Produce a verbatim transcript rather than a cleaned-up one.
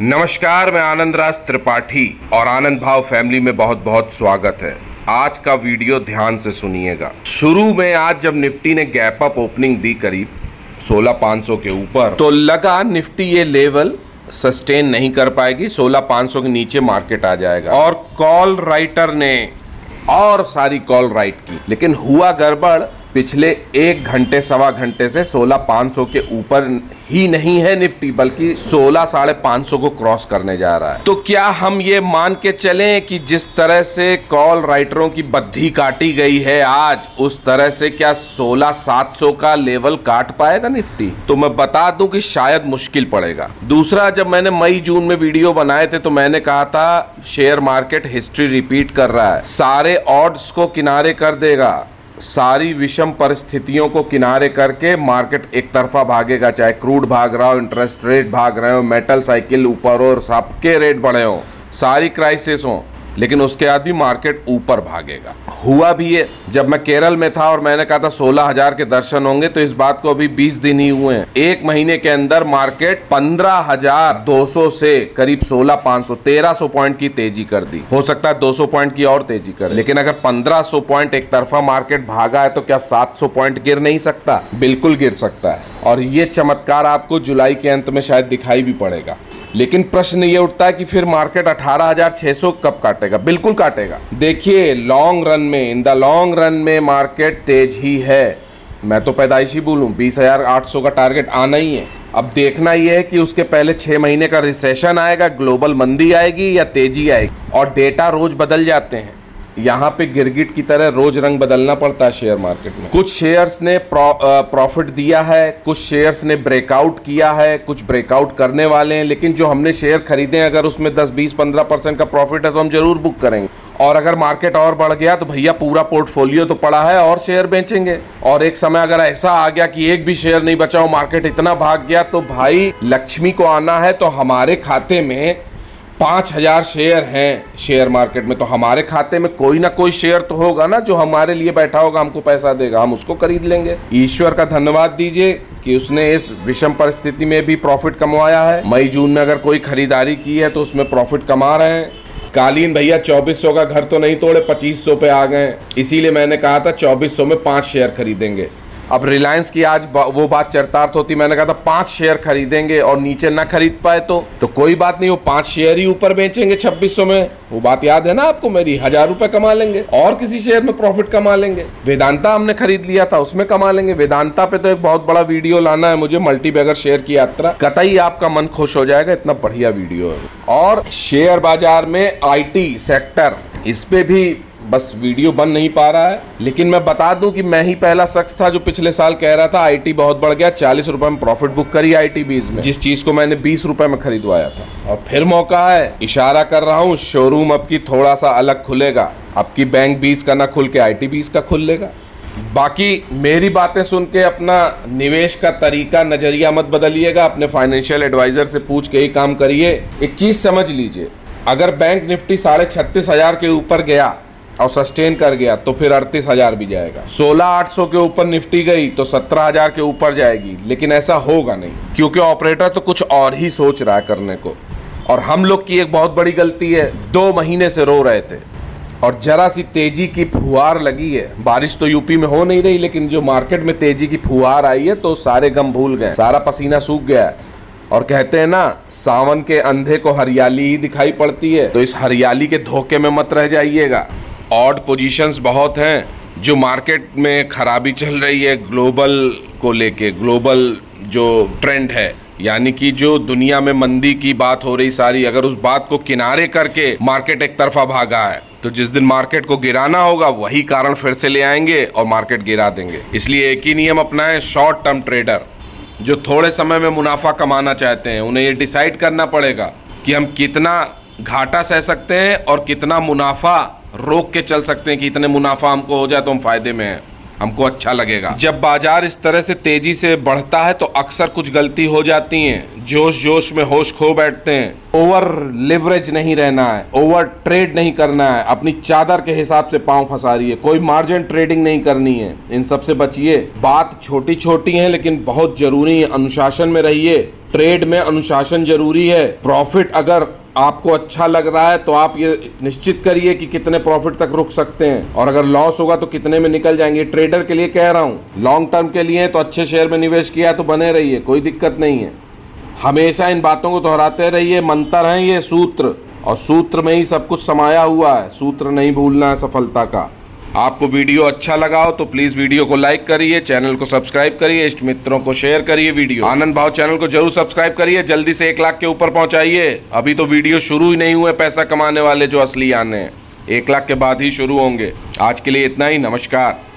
नमस्कार, मैं आनंद राज त्रिपाठी और आनंद भाव फैमिली में बहुत बहुत स्वागत है। आज का वीडियो ध्यान से सुनिएगा। शुरू में आज जब निफ्टी ने गैप अप ओपनिंग दी करीब सोलह पाँच सौ के ऊपर, तो लगा निफ्टी ये लेवल सस्टेन नहीं कर पाएगी, सोलह पाँच सौ के नीचे मार्केट आ जाएगा। और कॉल राइटर ने और सारी कॉल राइट की, लेकिन हुआ गड़बड़। पिछले एक घंटे सवा घंटे से सोलह पाँच सौ के ऊपर ही नहीं है निफ्टी, बल्कि सोलह साढ़े पाँच सौ को क्रॉस करने जा रहा है। तो क्या हम ये मान के चलें कि जिस तरह से कॉल राइटरों की बद्धी काटी गई है आज, उस तरह से क्या सोलह सात सौ का लेवल काट पाएगा निफ्टी? तो मैं बता दूं कि शायद मुश्किल पड़ेगा। दूसरा, जब मैंने मई जून में वीडियो बनाए थे तो मैंने कहा था शेयर मार्केट हिस्ट्री रिपीट कर रहा है, सारे ऑड्स को किनारे कर देगा, सारी विषम परिस्थितियों को किनारे करके मार्केट एक तरफा भागेगा। चाहे क्रूड भाग रहा हो, इंटरेस्ट रेट भाग रहे हो, मेटल साइकिल ऊपर और सबके रेट बढ़े हो, सारी क्राइसिस हो, लेकिन उसके बाद भी मार्केट ऊपर भागेगा। हुआ भी है। जब मैं केरल में था और मैंने कहा था सोलह हजार के दर्शन होंगे, तो इस बात को अभी बीस दिन ही हुए हैं। एक महीने के अंदर मार्केट पंद्रह हजार दो सौ से करीब सोलह पाँच सौ तेरह सौ पॉइंट की तेजी कर दी। हो सकता है दो सौ पॉइंट की और तेजी करे, लेकिन अगर पंद्रह सौ पॉइंट एक तरफा मार्केट भागा है तो क्या सात सौ पॉइंट गिर नहीं सकता? बिल्कुल गिर सकता है। और ये चमत्कार आपको जुलाई के अंत में शायद दिखाई भी पड़ेगा। लेकिन प्रश्न ये उठता है कि फिर मार्केट अठारह हजार छह सौ कब काटेगा? बिल्कुल काटेगा। देखिए, लॉन्ग रन में, इन द लॉन्ग रन में मार्केट तेज ही है। मैं तो पैदाइशी बोलूं, बीस हजार आठ सौ का टारगेट आना ही है। अब देखना यह है कि उसके पहले छह महीने का रिसेशन आएगा, ग्लोबल मंदी आएगी या तेजी आएगी। और डेटा रोज बदल जाते हैं, यहाँ पे गिरगिट की तरह रोज रंग बदलना पड़ता है शेयर मार्केट में। कुछ शेयर्स ने प्रॉफिट दिया है, कुछ शेयर्स ने ब्रेकआउट किया है, कुछ ब्रेकआउट करने वाले हैं। लेकिन जो हमने शेयर खरीदे हैं, अगर उसमें दस बीस पंद्रह परसेंट का प्रॉफिट है तो हम जरूर बुक करेंगे। और अगर मार्केट और बढ़ गया तो भैया पूरा पोर्टफोलियो तो पड़ा है और शेयर बेचेंगे। और एक समय अगर ऐसा आ गया कि एक भी शेयर नहीं बचा हो, मार्केट इतना भाग गया, तो भाई लक्ष्मी को आना है। तो हमारे खाते में पाँच हजार शेयर हैं शेयर मार्केट में, तो हमारे खाते में कोई ना कोई शेयर तो होगा ना जो हमारे लिए बैठा होगा, हमको पैसा देगा, हम उसको खरीद लेंगे। ईश्वर का धन्यवाद दीजिए कि उसने इस विषम परिस्थिति में भी प्रॉफिट कमाया है। मई जून में अगर कोई खरीदारी की है तो उसमें प्रॉफिट कमा रहे हैं। कालीन भैया चौबीस सौ का घर तो नहीं तोड़े, पच्चीस सौ पे आ गए, इसीलिए मैंने कहा था चौबीस सौ में पाँच शेयर खरीदेंगे। अब रिलायंस की आज वो बात चरितार्थ होती, मैंने कहा था पांच शेयर खरीदेंगे और नीचे ना खरीद पाए तो तो कोई बात नहीं, वो पांच शेयर ही ऊपर बेचेंगे छब्बीस सौ में। वो बात याद है ना आपको मेरी? हजार रुपए कमा लेंगे और किसी शेयर में प्रॉफिट कमा लेंगे। वेदांता हमने खरीद लिया था, उसमें कमा लेंगे। वेदांता पे तो एक बहुत बड़ा वीडियो लाना है मुझे, मल्टी बैगर शेयर की यात्रा, कतई आपका मन खुश हो जाएगा, इतना बढ़िया वीडियो है। और शेयर बाजार में आई टी सेक्टर, इस पे भी बस वीडियो बन नहीं पा रहा है। लेकिन मैं बता दूं कि मैं ही पहला शख्स था जो पिछले साल कह रहा था आईटी बहुत बढ़ गया, चालीस रुपए में प्रॉफिट बुक करी आईटी बीस में, जिस चीज को मैंने बीस रुपए में खरीदवाया था। और फिर मौका है, इशारा कर रहा हूं, शोरूम अब की थोड़ा सा अलग खुलेगा। अब की बैंक बीस का ना खुल के आईटी बीस का खुल लेगा। बाकी मेरी बातें सुन के अपना निवेश का तरीका, नजरिया मत बदलिएगा। अपने फाइनेंशियल एडवाइजर से पूछ के ही काम करिए। एक चीज समझ लीजिए, अगर बैंक निफ्टी साढ़े छत्तीस हजार के ऊपर गया और सस्टेन कर गया तो फिर अड़तीस हजार भी जाएगा। सोलह आठ सौ के ऊपर निफ्टी गई तो सत्रह हजार के ऊपर जाएगी। लेकिन ऐसा होगा नहीं, क्योंकि ऑपरेटर तो कुछ और ही सोच रहा है करने को। और हम लोग की एक बहुत बड़ी गलती है, दो महीने से रो रहे थे और जरा सी तेजी की फुहार लगी है। बारिश तो यूपी में हो नहीं रही, लेकिन जो मार्केट में तेजी की फुहार आई है तो सारे गम भूल गए, सारा पसीना सूख गया है। और कहते हैं ना, सावन के अंधे को हरियाली ही दिखाई पड़ती है। तो इस हरियाली के धोखे में मत रह जाइएगा। ऑड पोजीशंस बहुत हैं, जो मार्केट में खराबी चल रही है ग्लोबल को लेके, ग्लोबल जो ट्रेंड है, यानी कि जो दुनिया में मंदी की बात हो रही सारी, अगर उस बात को किनारे करके मार्केट एक तरफा भागा है तो जिस दिन मार्केट को गिराना होगा वही कारण फिर से ले आएंगे और मार्केट गिरा देंगे। इसलिए एक ही नियम अपनाएं, शॉर्ट टर्म ट्रेडर जो थोड़े समय में मुनाफा कमाना चाहते हैं, उन्हें ये डिसाइड करना पड़ेगा कि हम कितना घाटा सह सकते हैं और कितना मुनाफा रोक के चल सकते हैं कि इतने मुनाफा हमको हो जाए तो हम फायदे में हैं। हमको अच्छा लगेगा। जब बाजार इस तरह से तेजी से बढ़ता है तो अक्सर कुछ गलती हो जाती हैं, जोश जोश में होश खो बैठते हैं। ओवर लिवरेज नहीं रहना है, ओवर ट्रेड नहीं करना है, अपनी चादर के हिसाब से पांव फंसा रही है, कोई मार्जिन ट्रेडिंग नहीं करनी है, इन सब से बचिए। बात छोटी छोटी है लेकिन बहुत जरूरी है, अनुशासन में रहिए। ट्रेड में अनुशासन जरूरी है। प्रॉफिट अगर आपको अच्छा लग रहा है तो आप ये निश्चित करिए कि कितने प्रॉफिट तक रुक सकते हैं, और अगर लॉस होगा तो कितने में निकल जाएंगे। ट्रेडर के लिए कह रहा हूँ, लॉन्ग टर्म के लिए तो अच्छे शेयर में निवेश किया है तो बने रहिए, कोई दिक्कत नहीं है। हमेशा इन बातों को दोहराते रहिए। मंत्र हैं ये, सूत्र, और सूत्र में ही सब कुछ समाया हुआ है। सूत्र नहीं भूलना है सफलता का। आपको वीडियो अच्छा लगा हो तो प्लीज़ वीडियो को लाइक करिए, चैनल को सब्सक्राइब करिए, इष्ट मित्रों को शेयर करिए। वीडियो आनंद भाव चैनल को जरूर सब्सक्राइब करिए, जल्दी से एक लाख के ऊपर पहुंचाइए। अभी तो वीडियो शुरू ही नहीं हुए पैसा कमाने वाले जो असली आने हैं, एक लाख के बाद ही शुरू होंगे। आज के लिए इतना ही, नमस्कार।